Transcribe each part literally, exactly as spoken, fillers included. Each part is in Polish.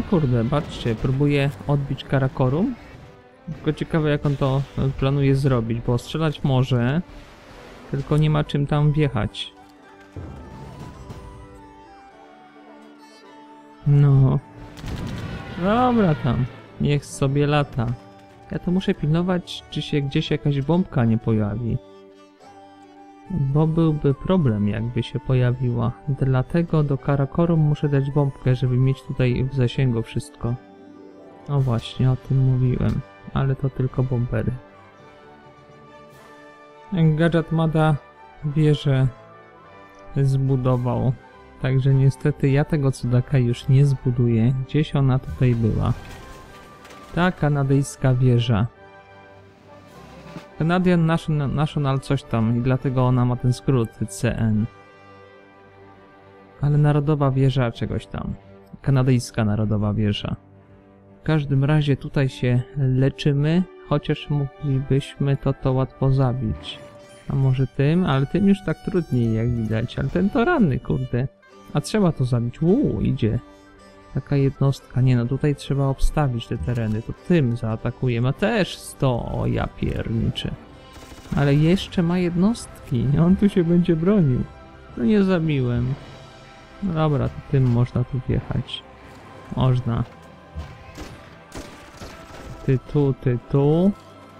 kurde, patrzcie, próbuję odbić Karakorum. Tylko ciekawe, jak on to planuje zrobić, bo strzelać może, tylko nie ma czym tam wjechać. No. Dobra tam, niech sobie lata. Ja to muszę pilnować, czy się gdzieś jakaś bombka nie pojawi. Bo byłby problem, jakby się pojawiła. Dlatego do Karakorum muszę dać bombkę, żeby mieć tutaj w zasięgu wszystko. No właśnie, o tym mówiłem. Ale to tylko bombery. Gadżet Mada wieżę zbudował. Także niestety ja tego cudaka już nie zbuduję. Gdzieś ona tutaj była. Ta kanadyjska wieża. Canadian National, National coś tam i dlatego ona ma ten skrót C N. Ale narodowa wieża czegoś tam. Kanadyjska narodowa wieża. W każdym razie tutaj się leczymy, chociaż moglibyśmy to to łatwo zabić. A może tym? Ale tym już tak trudniej jak widać. Ale ten to ranny, kurde. A trzeba to zabić. Uuu, idzie. Taka jednostka. Nie no, tutaj trzeba obstawić te tereny. To tym zaatakujemy. A też sto. O ja pierniczę. Ale jeszcze ma jednostki. On tu się będzie bronił. No nie zabiłem. No dobra, to tym można tu wjechać. Można. Ty tu, ty tu.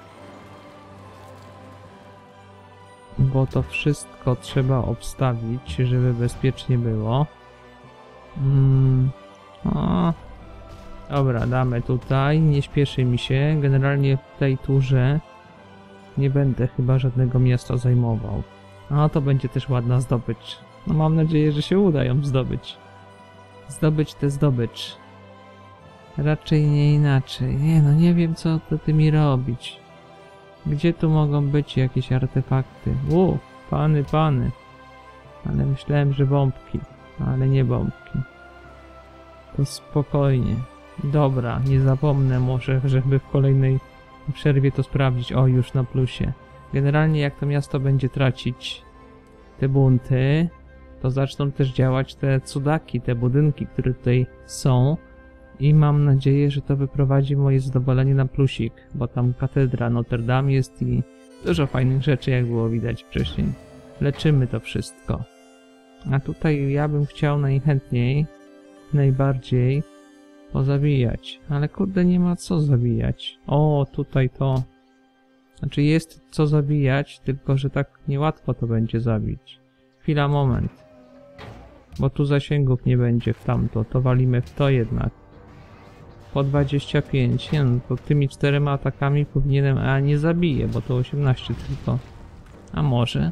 Bo to wszystko trzeba obstawić, żeby bezpiecznie było. Mm. O. Dobra, damy tutaj. Nie śpieszy mi się. Generalnie w tej turze nie będę chyba żadnego miasta zajmował. A to będzie też ładna zdobycz. No mam nadzieję, że się uda ją zdobyć. Zdobyć tę zdobycz. Raczej nie inaczej. Nie no, nie wiem co to tymi robić. Gdzie tu mogą być jakieś artefakty? U, pany, pany. Ale myślałem, że bombki. Ale nie bombki. To spokojnie. Dobra, nie zapomnę może, żeby w kolejnej przerwie to sprawdzić. O, już na plusie. Generalnie jak to miasto będzie tracić te bunty, to zaczną też działać te cudaki, te budynki, które tutaj są. I mam nadzieję, że to wyprowadzi moje zadowolenie na plusik, bo tam katedra Notre Dame jest i dużo fajnych rzeczy, jak było widać wcześniej. Leczymy to wszystko. A tutaj ja bym chciał najchętniej, najbardziej pozabijać. Ale kurde, nie ma co zabijać. O, tutaj to... Znaczy jest co zabijać, tylko że tak niełatwo to będzie zabić. Chwila, moment. Bo tu zasięgów nie będzie w tamto, to walimy w to jednak. Po dwadzieścia pięć, nie no, to tymi czterema atakami powinienem, a nie zabiję, bo to osiemnaście tylko. A może?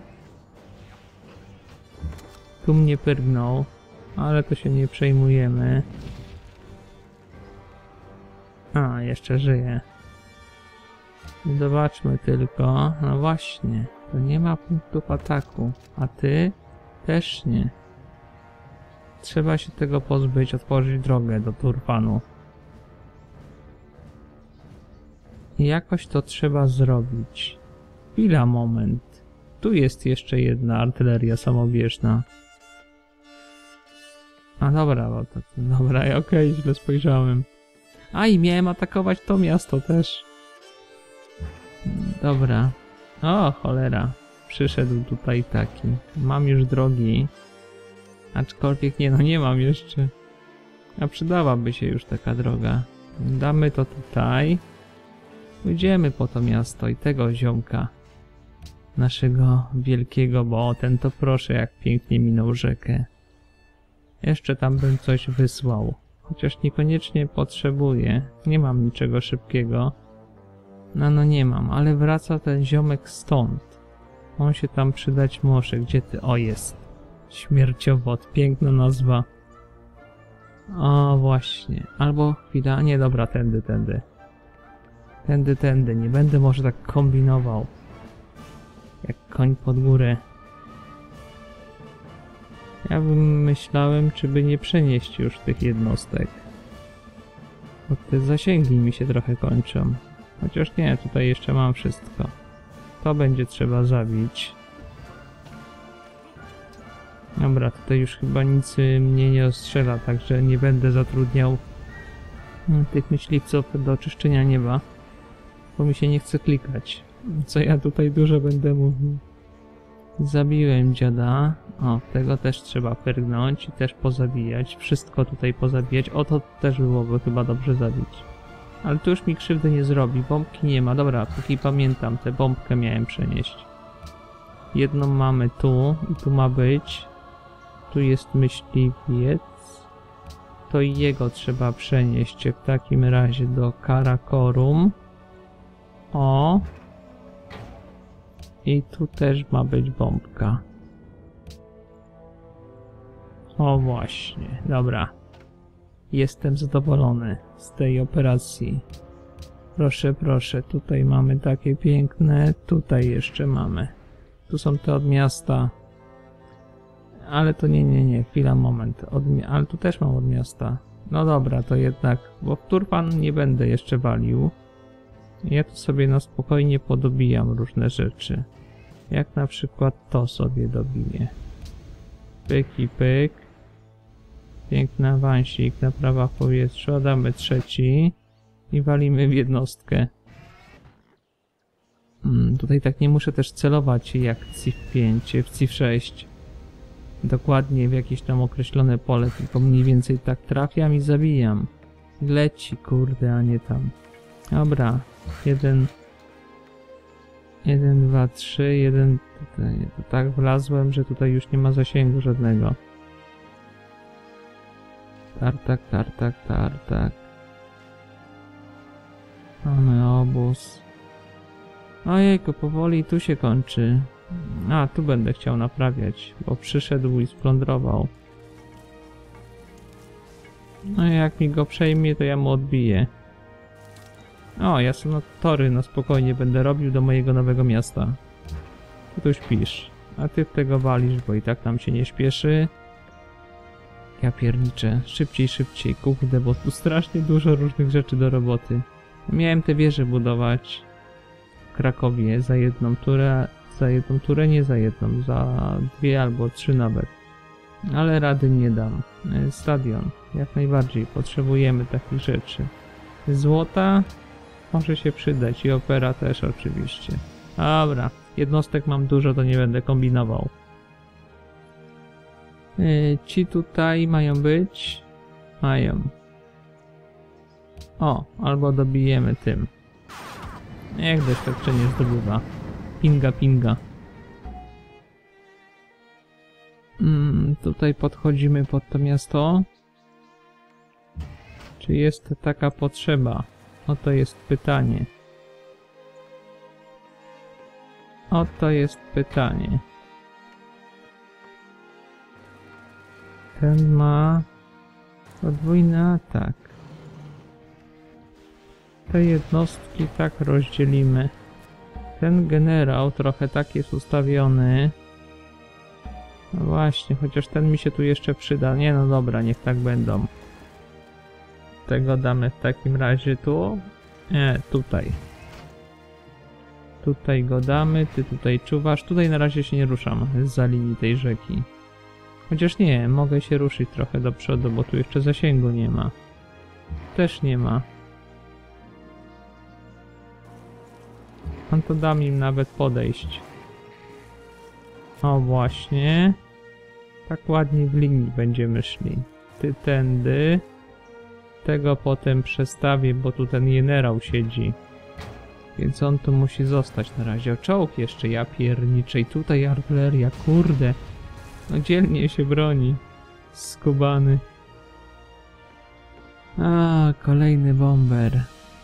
Tu mnie pyrgnął, ale to się nie przejmujemy. A, jeszcze żyje. Zobaczmy tylko, no właśnie, to nie ma punktów ataku, a ty też nie. Trzeba się tego pozbyć, otworzyć drogę do Turfanu. I jakoś to trzeba zrobić. Chwila, moment. Tu jest jeszcze jedna artyleria samobieżna. A dobra, bo to, dobra, okej, okay, źle spojrzałem. A i miałem atakować to miasto też. Dobra. O, cholera. Przyszedł tutaj taki. Mam już drogi. Aczkolwiek nie, no nie mam jeszcze. A przydałaby się już taka droga. Damy to tutaj. Pójdziemy po to miasto i tego ziomka. Naszego wielkiego, bo ten to proszę jak pięknie minął rzekę. Jeszcze tam bym coś wysłał. Chociaż niekoniecznie potrzebuję. Nie mam niczego szybkiego. No no nie mam, ale wraca ten ziomek stąd. On się tam przydać może. Gdzie ty? O, jest. Śmierciowod. Piękna nazwa. O, właśnie. Albo chwila. Nie, dobra, tędy, tędy. Tędy, tędy. Nie będę może tak kombinował. Jak koń pod górę. Ja bym myślałem, czy by nie przenieść już tych jednostek. Bo te zasięgi mi się trochę kończą. Chociaż nie, tutaj jeszcze mam wszystko. To będzie trzeba zabić. Dobra, tutaj już chyba nic mnie nie ostrzela, także nie będę zatrudniał tych myśliwców do oczyszczenia nieba, bo mi się nie chce klikać. Co ja tutaj dużo będę mówił. Zabiłem dziada. O, tego też trzeba pyrgnąć i też pozabijać. Wszystko tutaj pozabijać. O, to też byłoby chyba dobrze zabić. Ale tu już mi krzywdy nie zrobi. Bombki nie ma. Dobra, póki pamiętam, tę bombkę miałem przenieść. Jedną mamy tu i tu ma być. Tu jest myśliwiec. To i jego trzeba przenieść w takim razie do Karakorum. O. I tu też ma być bombka. O właśnie, dobra. Jestem zadowolony z tej operacji. Proszę, proszę, tutaj mamy takie piękne, tutaj jeszcze mamy. Tu są te od miasta. Ale to nie, nie, nie, chwila, moment. Od, ale tu też mam od miasta. No dobra, to jednak, bo w turban nie będę jeszcze walił. Ja tu sobie na spokojnie podobijam różne rzeczy. Jak na przykład to sobie dobiję. Pyk i pyk. Piękny awansik, naprawa w powietrzu. Damy trzeci. I walimy w jednostkę. Hmm, tutaj tak nie muszę też celować jak w C I V pięć, w C I V sześć. Dokładnie w jakieś tam określone pole, tylko mniej więcej tak trafiam i zabijam. Leci, kurde, a nie tam. Dobra. Jeden... Jeden, dwa, trzy, jeden... Tutaj, to tak wlazłem, że tutaj już nie ma zasięgu żadnego. Tartak, tartak, tartak. Mamy obóz. Ojejku, powoli tu się kończy. A, tu będę chciał naprawiać, bo przyszedł i splądrował. No i jak mi go przejmie, to ja mu odbiję. O, ja sobie no, tory na spokojnie będę robił do mojego nowego miasta. Ty tu śpisz, a ty w tego walisz, bo i tak nam się nie śpieszy. Ja pierniczę, szybciej, szybciej, kurde, bo tu strasznie dużo różnych rzeczy do roboty. Miałem te wieże budować w Krakowie za jedną turę, za jedną turę, nie za jedną, za dwie albo trzy nawet. Ale rady nie dam. Stadion, jak najbardziej, potrzebujemy takich rzeczy. Złota może się przydać i opera też oczywiście. Dobra, jednostek mam dużo, to nie będę kombinował. Yy, ci tutaj mają być? Mają. O, albo dobijemy tym. Jak doświadczenie zdobywa. Pinga, pinga. Mm, tutaj podchodzimy pod to miasto. Czy jest taka potrzeba? Oto jest pytanie. Oto jest pytanie. Ten ma podwójny atak. Te jednostki tak rozdzielimy. Ten generał trochę tak jest ustawiony. No właśnie, chociaż ten mi się tu jeszcze przyda. Nie, no dobra, niech tak będą. Tego damy w takim razie tu. Nie, tutaj. Tutaj go damy, ty tutaj czuwasz. Tutaj na razie się nie ruszam zza linii tej rzeki. Chociaż nie, mogę się ruszyć trochę do przodu, bo tu jeszcze zasięgu nie ma. Też nie ma. On to dam im nawet podejść. O właśnie. Tak ładnie w linii będziemy szli. Ty tędy. Tego potem przestawię, bo tu ten generał siedzi. Więc on tu musi zostać na razie. O, czołg jeszcze, ja pierniczę. I tutaj artyleria, kurde. No dzielnie się broni. Skubany. A, kolejny bomber.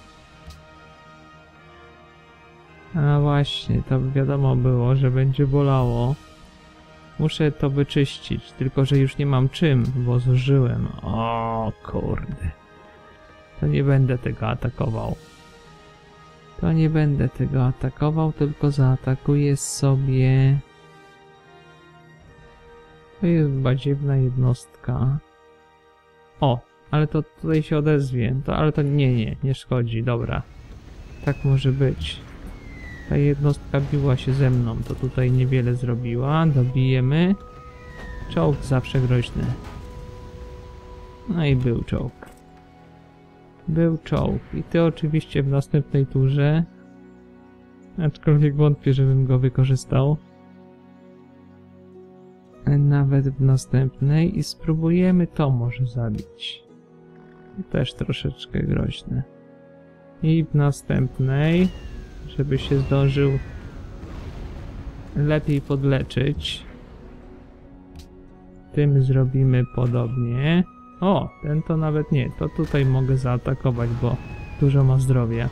A właśnie, to wiadomo było, że będzie bolało. Muszę to wyczyścić, tylko że już nie mam czym, bo zużyłem. O kurde. To nie będę tego atakował. To nie będę tego atakował, tylko zaatakuję sobie... To jest badziewna jednostka. O, ale to tutaj się odezwie. To, ale to nie, nie, nie szkodzi, dobra. Tak może być. Ta jednostka biła się ze mną, to tutaj niewiele zrobiła. Dobijemy. Czołg zawsze groźny. No i był czołg. Był czołg. I ty oczywiście w następnej turze. Aczkolwiek wątpię, żebym go wykorzystał. Nawet w następnej. I spróbujemy to może zabić. Też troszeczkę groźne. I w następnej, żeby się zdążył lepiej podleczyć. Tym zrobimy podobnie. O, ten to nawet nie. To tutaj mogę zaatakować, bo dużo ma zdrowia.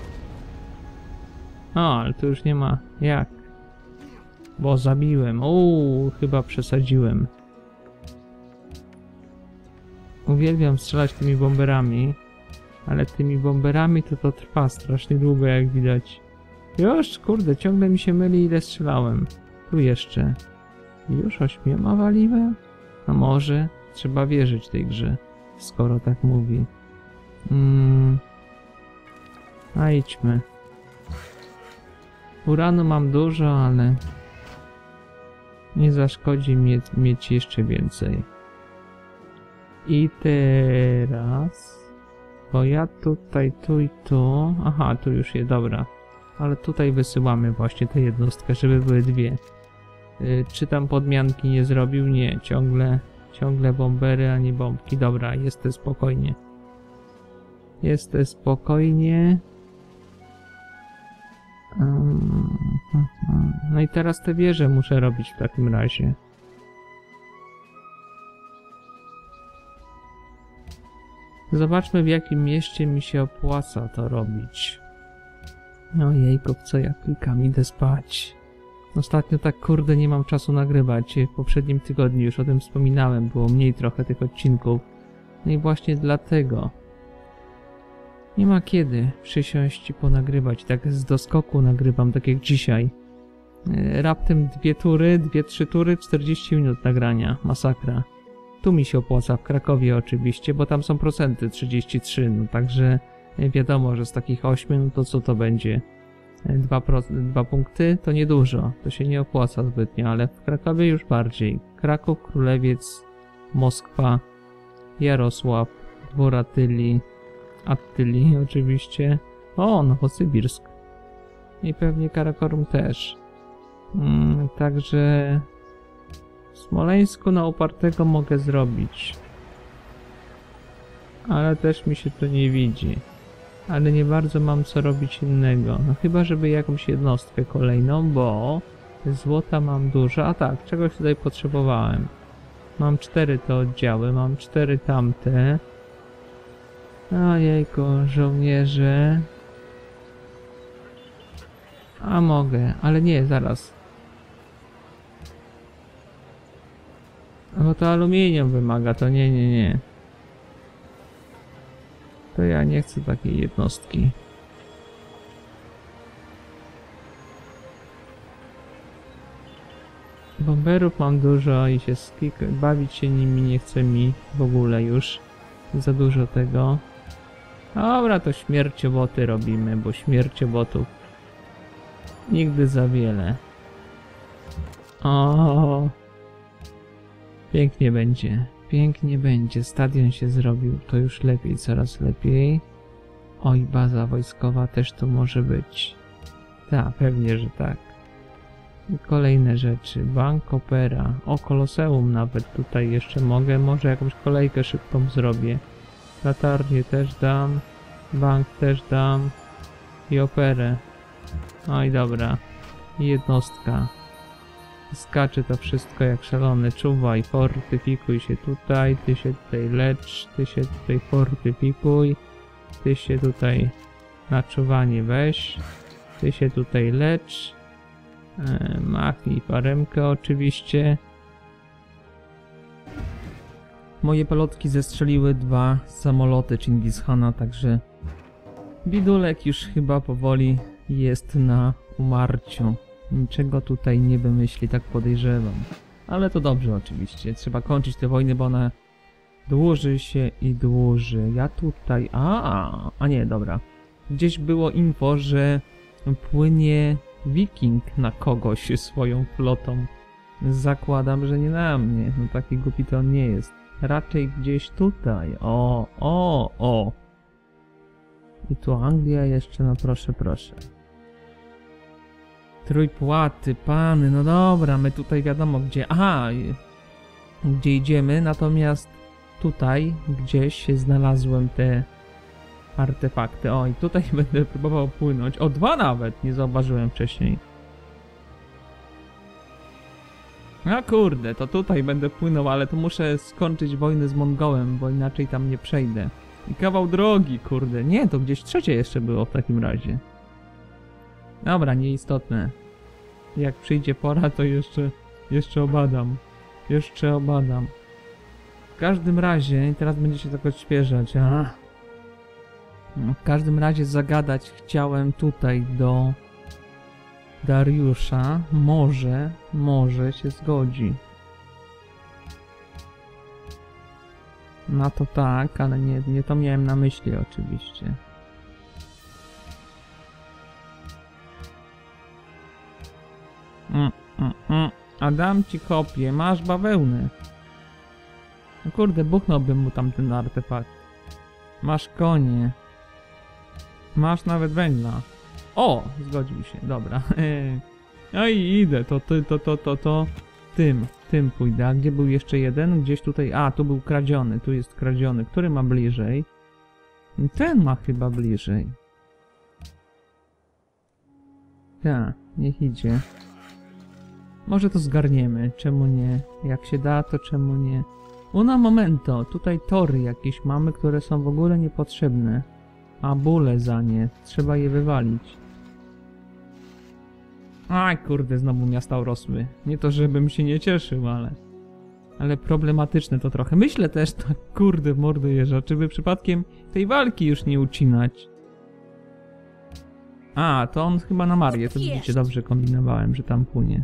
O, ale tu już nie ma jak. Bo zabiłem. Uuu, chyba przesadziłem. Uwielbiam strzelać tymi bomberami. Ale tymi bomberami to to trwa strasznie długo, jak widać. Już, kurde, ciągle mi się myli, ile strzelałem. Tu jeszcze. Już ośmioma waliłem? A może? Trzeba wierzyć tej grze, skoro tak mówi. Mm. A idźmy. Uranu mam dużo, ale nie zaszkodzi mieć, mieć jeszcze więcej. I teraz... Bo ja tutaj, tu i tu... Aha, tu już je, dobra. Ale tutaj wysyłamy właśnie tę jednostkę, żeby były dwie. Yy, czy tam podmianki nie zrobił? Nie, ciągle... Ciągle bombery, a nie bombki. Dobra, jest to spokojnie. Jest to spokojnie. Um, no i teraz te wieże muszę robić w takim razie. Zobaczmy, w jakim mieście mi się opłaca to robić. Ojejku, w co ja klikam? Idę spać. Ostatnio tak kurde nie mam czasu nagrywać. W poprzednim tygodniu już o tym wspominałem. Było mniej trochę tych odcinków. No i właśnie dlatego. Nie ma kiedy przysiąść i ponagrywać. Tak z doskoku nagrywam, tak jak dzisiaj. Raptem dwie tury, dwie, trzy tury, czterdzieści minut nagrania. Masakra. Tu mi się opłaca, w Krakowie oczywiście, bo tam są procenty trzydzieści trzy, no także wiadomo, że z takich ośmiu, no to co to będzie? Dwa, pro, dwa punkty to niedużo, to się nie opłaca zbytnio, ale w Krakowie już bardziej. Kraków, Królewiec, Moskwa, Jarosław, Dwór Atylii, Attylii oczywiście. O, Nowosybirsk. I pewnie Karakorum też. Mm, także... W Smoleńsku na upartego mogę zrobić. Ale też mi się to nie widzi. Ale nie bardzo mam co robić innego. No chyba, żeby jakąś jednostkę kolejną, bo złota mam dużo. A tak, czegoś tutaj potrzebowałem. Mam cztery te oddziały, mam cztery tamte. Ojejku, żołnierze. A mogę, ale nie, zaraz. Bo to aluminium wymaga, to nie, nie, nie. To ja nie chcę takiej jednostki. Bomberów mam dużo i się skik... bawić się nimi nie chce mi w ogóle już. Za dużo tego. Dobra, to śmiercioboty robimy, bo śmierciobotów nigdy za wiele. O. Pięknie będzie, pięknie będzie. Stadion się zrobił, to już lepiej, coraz lepiej. Oj, baza wojskowa też tu może być. Tak, pewnie, że tak. I kolejne rzeczy. Bank, opera. O, Koloseum nawet tutaj jeszcze mogę. Może jakąś kolejkę szybką zrobię. Latarnię też dam. Bank też dam. I operę. Oj, dobra. I jednostka. Skacze to wszystko jak szalony. Czuwaj, fortyfikuj się tutaj, ty się tutaj lecz, ty się tutaj fortyfikuj, ty się tutaj na czuwanie weź, ty się tutaj lecz, e, machnij paremkę oczywiście. Moje pelotki zestrzeliły dwa samoloty Chingishana, także bidulek już chyba powoli jest na umarciu. Niczego tutaj nie wymyśli, tak podejrzewam. Ale to dobrze oczywiście. Trzeba kończyć te wojny, bo ona dłuży się i dłuży. Ja tutaj... A, a nie, dobra. Gdzieś było info, że płynie wiking na kogoś swoją flotą. Zakładam, że nie na mnie. No taki głupi to on nie jest. Raczej gdzieś tutaj. O, o, o. I tu Anglia jeszcze, no proszę, proszę. Trójpłaty, pany, no dobra, my tutaj wiadomo gdzie, aha, gdzie idziemy, natomiast tutaj gdzieś znalazłem te artefakty. O, i tutaj będę próbował płynąć, o dwa nawet, nie zauważyłem wcześniej. A kurde, to tutaj będę płynął, ale to muszę skończyć wojnę z Mongołem, bo inaczej tam nie przejdę. I kawał drogi, kurde, nie, to gdzieś trzecie jeszcze było w takim razie. Dobra, nieistotne. Jak przyjdzie pora, to jeszcze, jeszcze obadam. Jeszcze obadam. W każdym razie, teraz będzie się tak odświeżać, a... No, w każdym razie zagadać chciałem tutaj do Dariusza. Może, może się zgodzi. No to tak, ale nie, nie to miałem na myśli oczywiście. Mm, mm, mm. A dam ci kopię, masz bawełnę. No kurde, buchnąłbym mu tam ten artefakt. Masz konie. Masz nawet węgla. O, zgodził się, dobra. No i idę, to, to, to, to, to, to. Tym, tym pójdę. A gdzie był jeszcze jeden? Gdzieś tutaj, a tu był kradziony, tu jest kradziony. Który ma bliżej? Ten ma chyba bliżej. Tak, niech idzie. Może to zgarniemy, czemu nie? Jak się da, to czemu nie? Una momento, tutaj tory jakieś mamy, które są w ogóle niepotrzebne. A bóle za nie, trzeba je wywalić. Aj kurde, znowu miasta urosły. Nie to, żebym się nie cieszył, ale... Ale problematyczne to trochę. Myślę też, tak kurde w mordę jeża, czy by przypadkiem tej walki już nie ucinać. A, to on chyba na Marię, to widzicie, dobrze kombinowałem, że tam płynie.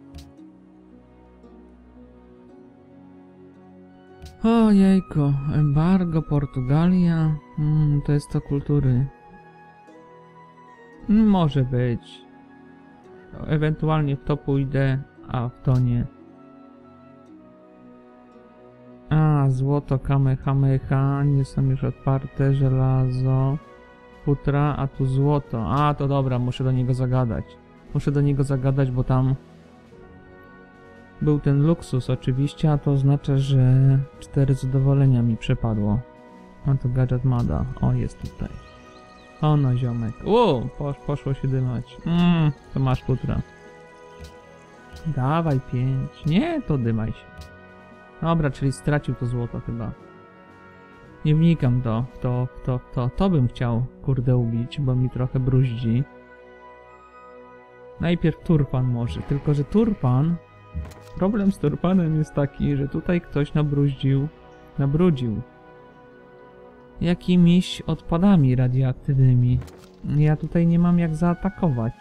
Ojejko, embargo, Portugalia, mm, to jest to kultury. Może być. Ewentualnie w to pójdę, a w to nie. A, złoto, kamehameha, nie są już otwarte, żelazo, futra, a tu złoto. A, to dobra, muszę do niego zagadać. Muszę do niego zagadać, bo tam był ten luksus oczywiście, a to oznacza, że cztery zadowolenia mi przepadło. A to gadżet Mada. O, jest tutaj. O no, ziomek. O, posz, poszło się dymać. Mmm, to masz futra. Dawaj pięć. Nie, to dymaj się. Dobra, czyli stracił to złoto chyba. Nie wnikam to, w to, w to, w to. To bym chciał, kurde, ubić, bo mi trochę bruździ. Najpierw Turpan może, tylko że Turpan... Problem z Turpanem jest taki, że tutaj ktoś nabruździł, nabrudził jakimiś odpadami radioaktywnymi. Ja tutaj nie mam jak zaatakować.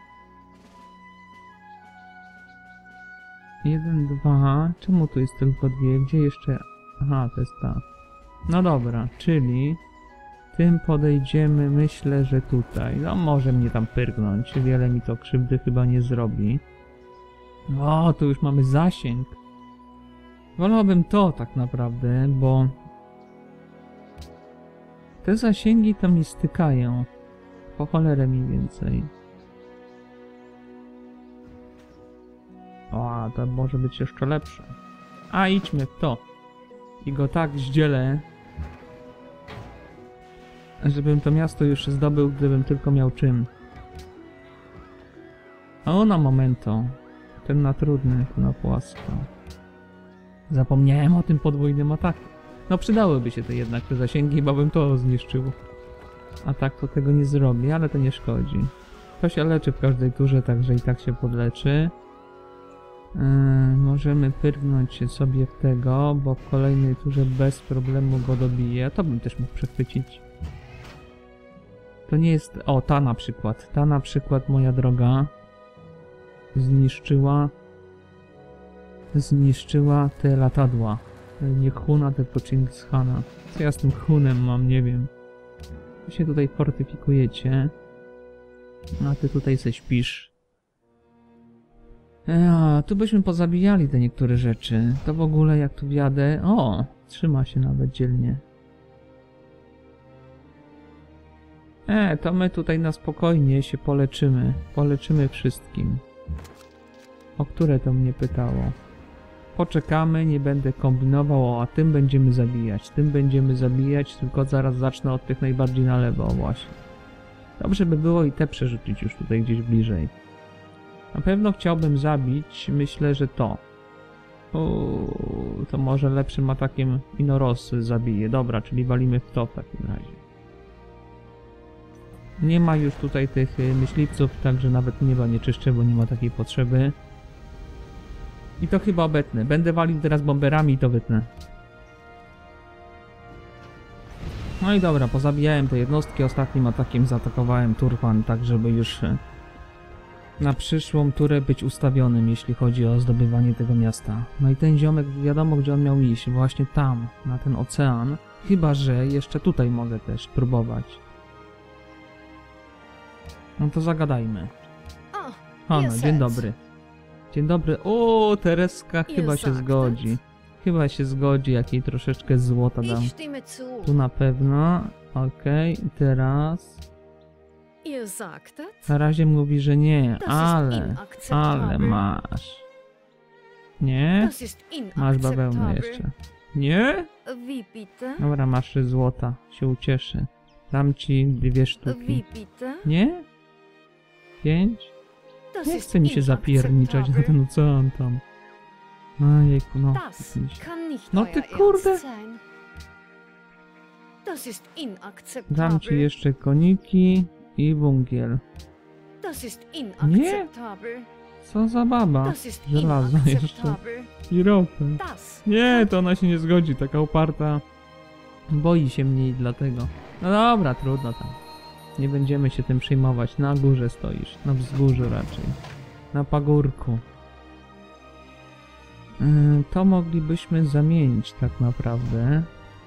Jeden, dwa... Czemu tu jest tylko dwie? Gdzie jeszcze... Aha, to jest ta. No dobra, czyli... Tym podejdziemy, myślę, że tutaj. No może mnie tam pyrgnąć, wiele mi to krzywdy chyba nie zrobi. O, tu już mamy zasięg. Wolałbym to tak naprawdę, bo... Te zasięgi to mi stykają. Po cholerę mniej więcej. O, to może być jeszcze lepsze. A, idźmy w to. I go tak zdzielę, żebym to miasto już zdobył, gdybym tylko miał czym. O, na momento. Ten na trudny, ten na płasko. Zapomniałem o tym podwójnym ataku. No przydałyby się te jednak te zasięgi, bo bym to zniszczył. A tak to tego nie zrobię, ale to nie szkodzi. To się leczy w każdej turze, także i tak się podleczy. Yy, możemy pyrgnąć się sobie w tego, bo w kolejnej turze bez problemu go dobiję. To bym też mógł przechwycić. To nie jest... O, ta na przykład. Ta na przykład, moja droga, zniszczyła... Zniszczyła te latadła. Nie Huna, tylko Chingis Khana. Co ja z tym Hunem mam, nie wiem. Wy się tutaj fortyfikujecie. A ty tutaj se śpisz. Ja, tu byśmy pozabijali te niektóre rzeczy. To w ogóle jak tu wjadę... O! Trzyma się nawet dzielnie. E, to my tutaj na spokojnie się poleczymy. Poleczymy wszystkim. O które to mnie pytało? Poczekamy, nie będę kombinował, a tym będziemy zabijać. Tym będziemy zabijać, tylko zaraz zacznę od tych najbardziej na lewo, właśnie. Dobrze by było i te przerzucić już tutaj gdzieś bliżej. Na pewno chciałbym zabić, myślę, że to. Uuu, to może lepszym atakiem Inoros zabije. Dobra, czyli walimy w to w takim razie. Nie ma już tutaj tych myśliwców, także nawet nieba nie czyszczę, bo nie ma takiej potrzeby. I to chyba obetnę. Będę walił teraz bomberami i to wytnę. No i dobra, pozabijałem te jednostki. Ostatnim atakiem zaatakowałem Turfan, tak żeby już na przyszłą turę być ustawionym, jeśli chodzi o zdobywanie tego miasta. No i ten ziomek, wiadomo gdzie on miał iść, właśnie tam, na ten ocean. Chyba że jeszcze tutaj mogę też próbować. No to zagadajmy. O, no, dzień dobry. Dzień dobry. O, Tereska chyba się zgodzi. Chyba się zgodzi, jak jej troszeczkę złota dam. Tu na pewno. Okej, okay. Teraz... Na razie mówi, że nie, ale... Ale masz. Nie? Masz bawełnę jeszcze. Nie? Dobra, masz trzy złota. Się ucieszy. Dam ci dwie sztuki. Nie? Pięć? Nie chce mi się zapierniczać na ten ocean tam. Ojejku, no. No ty kurde! Dam ci jeszcze koniki i bunkiel. Nie? Co za baba? Żelazo jeszcze. I ropę. Nie, to ona się nie zgodzi, taka uparta. Boi się mnie i dlatego. No dobra, trudno tam. Nie będziemy się tym przejmować. Na górze stoisz. Na wzgórzu raczej. Na pagórku. Yy, to moglibyśmy zamienić tak naprawdę.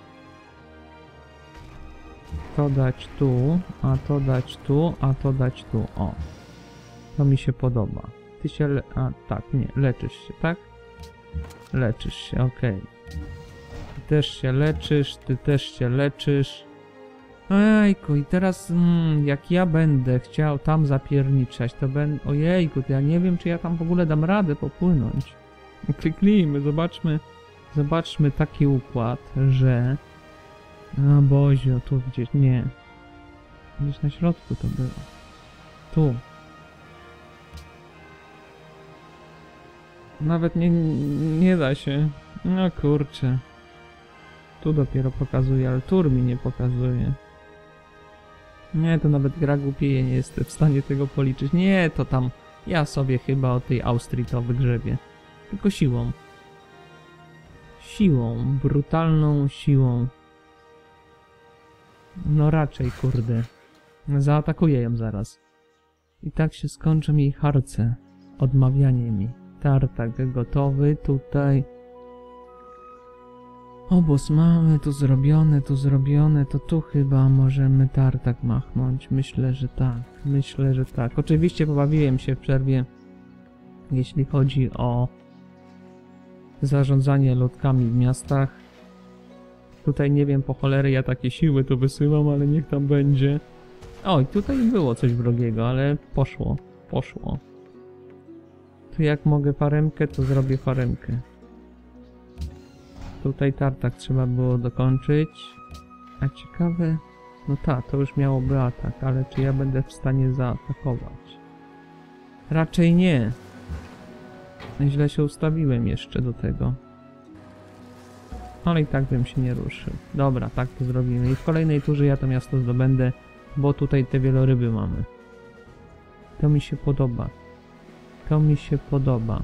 To dać tu, a to dać tu, a to dać tu. O. To mi się podoba. Ty się le... A, tak, nie. Leczysz się, tak? Leczysz się, okej. Okay. Ty też się leczysz, ty też się leczysz. Ojejku, i teraz mm, jak ja będę chciał tam zapierniczać, to będę... Ojejku, to ja nie wiem, czy ja tam w ogóle dam radę popłynąć. Kliknijmy, zobaczmy. Zobaczmy taki układ, że... O Boziu, tu gdzieś... Nie. Gdzieś na środku to było. Tu. Nawet nie, nie da się. No kurczę. Tu dopiero pokazuje, ale tur mi nie pokazuje. Nie, to nawet gra głupieje, nie jestem w stanie tego policzyć. Nie, to tam ja sobie chyba o tej Austrii to wygrzebię. Tylko siłą. Siłą, brutalną siłą. No raczej, kurde. Zaatakuję ją zaraz. I tak się skończą jej harce. Odmawianie mi. Tartak gotowy, tutaj... Obóz mamy, tu zrobione, tu zrobione, to tu chyba możemy tartak machnąć. Myślę, że tak. Myślę, że tak. Oczywiście pobawiłem się w przerwie, jeśli chodzi o zarządzanie ludkami w miastach. Tutaj nie wiem po cholery ja takie siły tu wysyłam, ale niech tam będzie. Oj, tutaj było coś wrogiego, ale poszło. Poszło. Tu jak mogę faremkę, to zrobię faremkę. Tutaj tartak trzeba było dokończyć. A ciekawe... No tak, to już miałoby atak, ale czy ja będę w stanie zaatakować? Raczej nie. Źle się ustawiłem jeszcze do tego. Ale i tak bym się nie ruszył. Dobra, tak to zrobimy. I w kolejnej turze ja to miasto zdobędę, bo tutaj te wieloryby mamy. To mi się podoba. To mi się podoba.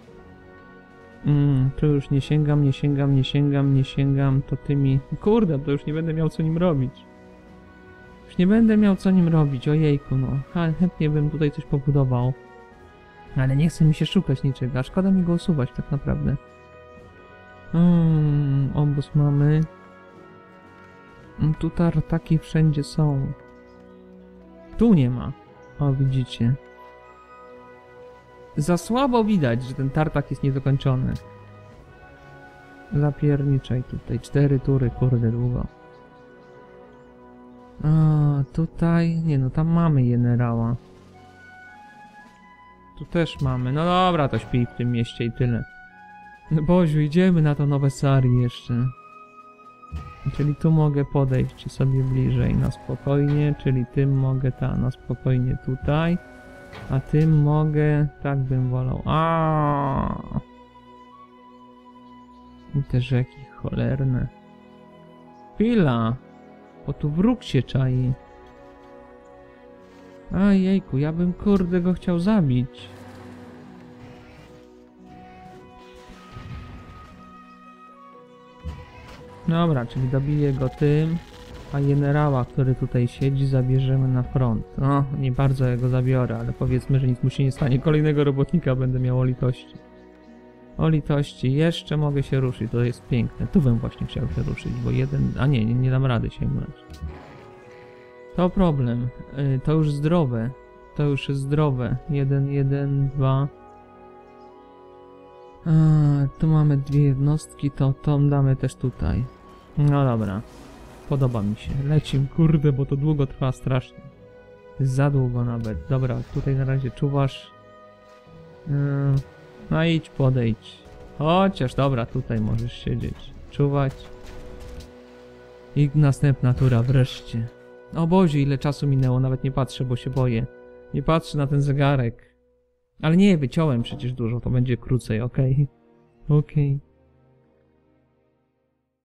Mm, tu już nie sięgam, nie sięgam, nie sięgam, nie sięgam, to tymi... Kurde, to już nie będę miał co nim robić. Już nie będę miał co nim robić, ojejku no. Ale chętnie bym tutaj coś pobudował. Ale nie chce mi się szukać niczego, a szkoda mi go usuwać tak naprawdę. Mm, obóz mamy. Tu tartaki wszędzie są. Tu nie ma. O, widzicie. Za słabo widać, że ten tartak jest niedokończony. Zapierniczaj tutaj. Cztery tury, kurde, długo. A, tutaj... Nie no, tam mamy generała. Tu też mamy. No dobra, to śpi w tym mieście i tyle. No Boziu, idziemy na to nowe Sari jeszcze. Czyli tu mogę podejść sobie bliżej na spokojnie, czyli tym mogę ta na spokojnie tutaj. A tym mogę... Tak bym wolał. A. I te rzeki cholerne. Chwila! Bo tu wróg się czai. A jejku, ja bym kurde go chciał zabić. Dobra, czyli dobiję go tym, a generała, który tutaj siedzi, zabierzemy na front. No, nie bardzo ja go zabiorę, ale powiedzmy, że nic mu się nie stanie. Kolejnego robotnika będę miał o litości. O litości, jeszcze mogę się ruszyć, to jest piękne. Tu bym właśnie chciał się ruszyć, bo jeden... A nie, nie, nie dam rady sięgnąć. To problem. Yy, to już zdrowe. To już jest zdrowe. Jeden, jeden, dwa... A, tu mamy dwie jednostki, to tą damy też tutaj. No dobra. Podoba mi się. Lecim, kurde, bo to długo trwa strasznie. Za długo nawet. Dobra, tutaj na razie czuwasz. Yy, no idź, podejdź. Chociaż dobra, tutaj możesz siedzieć. Czuwać. I następna tura wreszcie. O Boże, ile czasu minęło, nawet nie patrzę, bo się boję. Nie patrzę na ten zegarek. Ale nie, wyciąłem przecież dużo, to będzie krócej, okej? Okay? Okej. Okay.